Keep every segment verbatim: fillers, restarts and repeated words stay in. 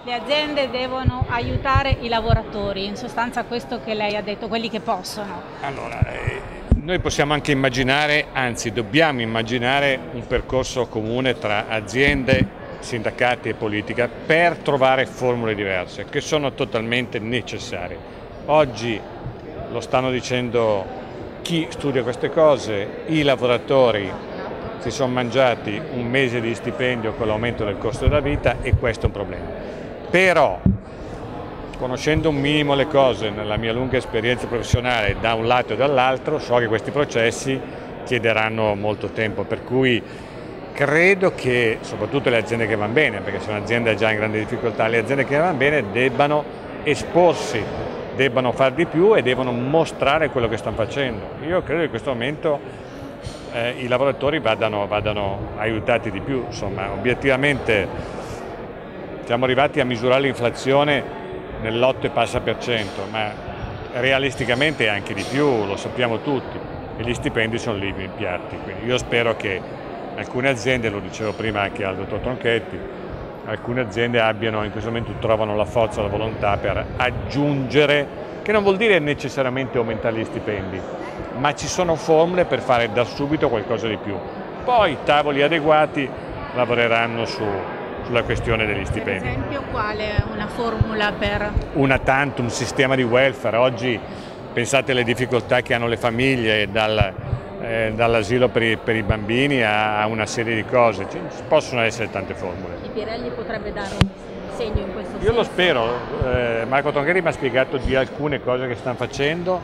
Le aziende devono aiutare i lavoratori, in sostanza questo che lei ha detto, quelli che possono. Allora, eh, noi possiamo anche immaginare, anzi dobbiamo immaginare un percorso comune tra aziende, sindacati e politica per trovare formule diverse che sono totalmente necessarie. Oggi lo stanno dicendo chi studia queste cose, i lavoratori si sono mangiati un mese di stipendio con l'aumento del costo della vita e questo è un problema. Però, conoscendo un minimo le cose nella mia lunga esperienza professionale da un lato e dall'altro, so che questi processi chiederanno molto tempo, per cui credo che soprattutto le aziende che vanno bene, perché sono aziende già in grande difficoltà, le aziende che vanno bene debbano esporsi, debbano fare di più e devono mostrare quello che stanno facendo. Io credo che in questo momento eh, i lavoratori vadano, vadano aiutati di più, insomma, obiettivamente siamo arrivati a misurare l'inflazione nell'otto e passa per cento, ma realisticamente anche di più, lo sappiamo tutti, e gli stipendi sono lì in piatti. Quindi io spero che alcune aziende, lo dicevo prima anche al dottor Tronchetti, alcune aziende abbiano, in questo momento trovano la forza, la volontà per aggiungere, che non vuol dire necessariamente aumentare gli stipendi, ma ci sono formule per fare da subito qualcosa di più. Poi tavoli adeguati lavoreranno su sulla questione degli stipendi. Per esempio, quale è una formula per? Una tantum, un sistema di welfare. Oggi pensate alle difficoltà che hanno le famiglie, dal, eh, dall'asilo per i, per i bambini a, a una serie di cose. Ci possono essere tante formule. Il Pirelli potrebbe dare un segno in questo senso? Io lo spero. Eh, Marco Tronchetti mi ha spiegato di alcune cose che stanno facendo,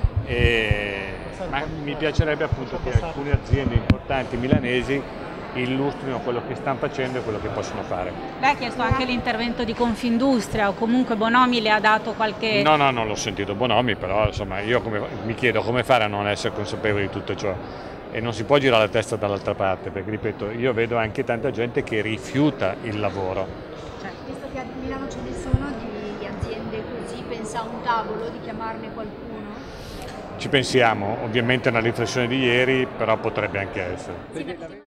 e, ma mi piacerebbe appunto che alcune aziende importanti milanesi illustrino quello che stanno facendo e quello che possono fare. Lei ha chiesto anche l'intervento di Confindustria, o comunque Bonomi le ha dato qualche... No, no, non l'ho sentito Bonomi, però insomma io come, mi chiedo come fare a non essere consapevoli di tutto ciò, e non si può girare la testa dall'altra parte, perché ripeto, io vedo anche tanta gente che rifiuta il lavoro. Cioè, visto che a Milano ce ne sono di aziende così, pensa a un tavolo di chiamarne qualcuno? Ci pensiamo, ovviamente è una riflessione di ieri, però potrebbe anche essere. Sì,